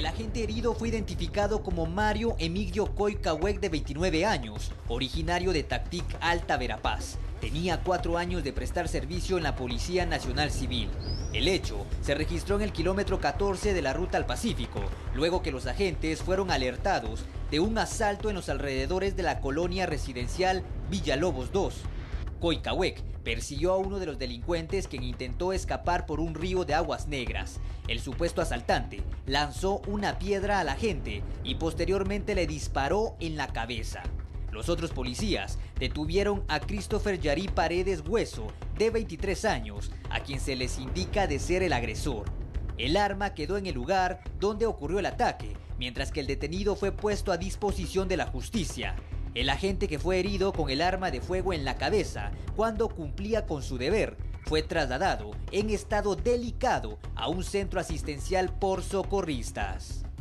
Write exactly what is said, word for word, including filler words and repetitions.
El agente herido fue identificado como Mario Emigdio Coicawec, de veintinueve años, originario de Tactic, Alta Verapaz. Tenía cuatro años de prestar servicio en la Policía Nacional Civil. El hecho se registró en el kilómetro catorce de la Ruta al Pacífico, luego que los agentes fueron alertados de un asalto en los alrededores de la colonia residencial Villalobos dos. Coicawec persiguió a uno de los delincuentes, quien intentó escapar por un río de aguas negras. El supuesto asaltante lanzó una piedra al agente y posteriormente le disparó en la cabeza. Los otros policías detuvieron a Christopher Yarí Paredes Hueso, de veintitrés años, a quien se les indica de ser el agresor. El arma quedó en el lugar donde ocurrió el ataque, mientras que el detenido fue puesto a disposición de la justicia. El agente, que fue herido con el arma de fuego en la cabeza cuando cumplía con su deber, fue trasladado en estado delicado a un centro asistencial por socorristas.